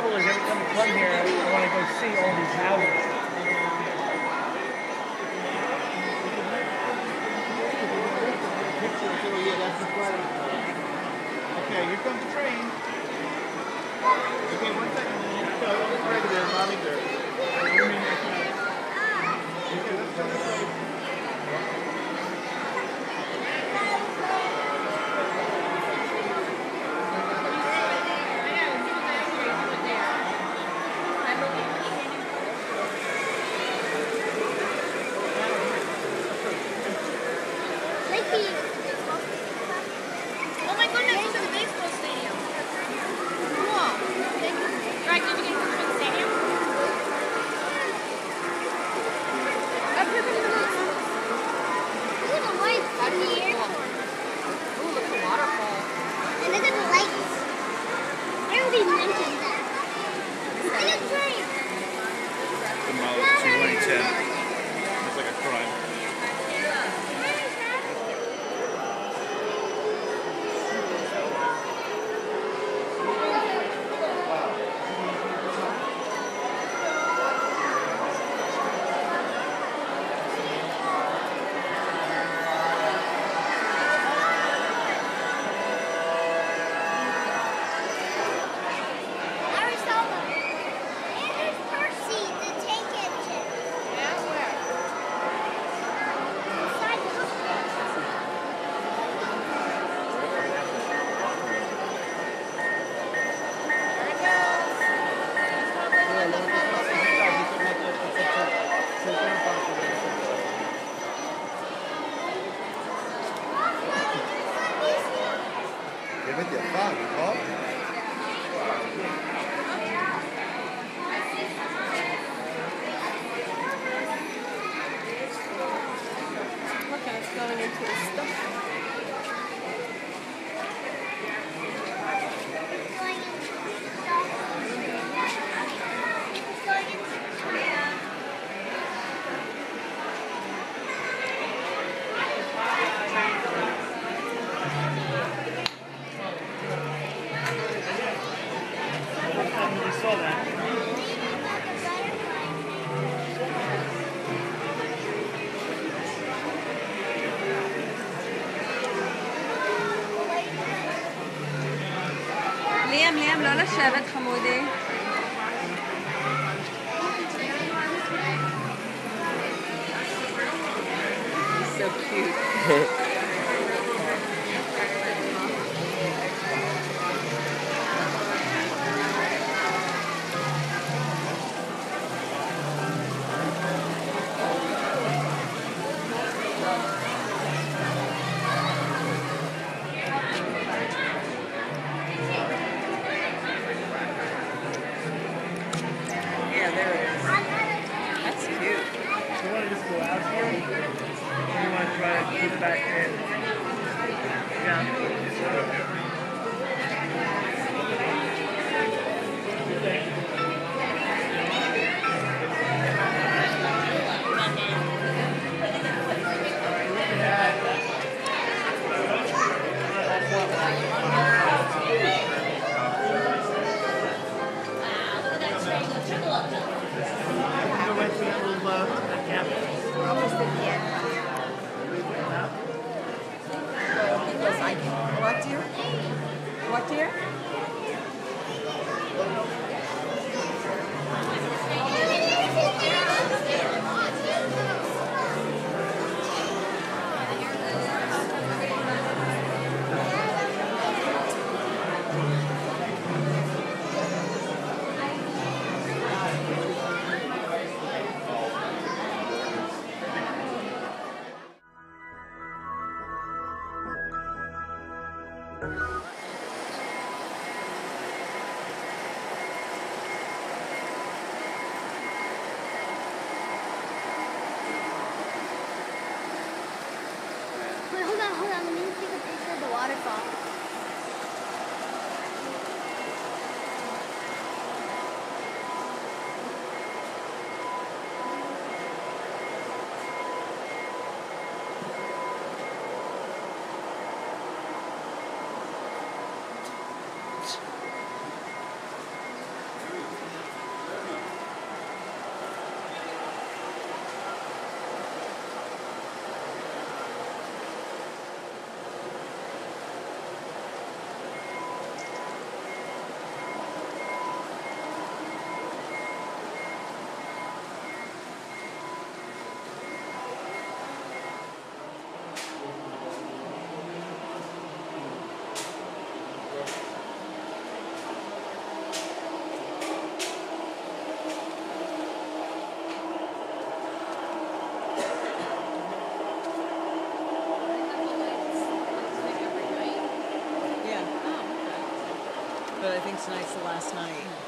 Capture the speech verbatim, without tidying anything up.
trouble is every time we come here, I want to go see all these houses. Okay, here comes the train. Okay, one second. So, right there, mommy there. Okay, let's go this way. Oh my goodness, it's a baseball stadium. Cool. Right, did you get to the stadium? Look at the lights on the airport. Ooh, look at the waterfall. And look at the lights. I already mentioned that. Look at the train. The model twenty ten. It's like a crime. Give it your fun, huh? Look, and it's going into the stuff. Saw that. ליאם, ליאם, לא לשבת חמודי. He's so cute. That's cute. Do you want to just go out here? Or do you want to try to keep it back in? Yeah. Almost at the end. It was like, what dear? What dear? Wait, hold on, hold on. Let me take a picture of the waterfall. but I think tonight's the last night.